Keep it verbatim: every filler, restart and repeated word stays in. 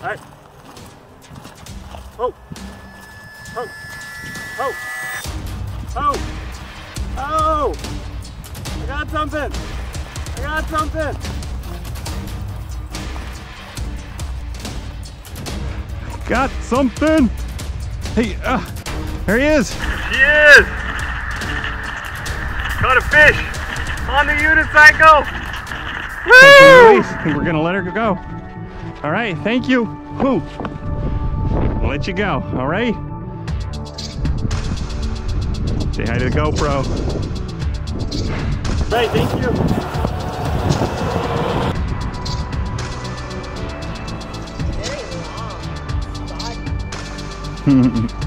All right. Oh. Oh. Oh. Oh. Oh. I got something. I got something. Got something. Hey, uh, there he is. She is. Caught a fish on the unicycle. Woo! I think we're gonna let her go. All right, thank you. Woo. I'll let you go. All right. Say hi to the GoPro. Right, thank you. Very long.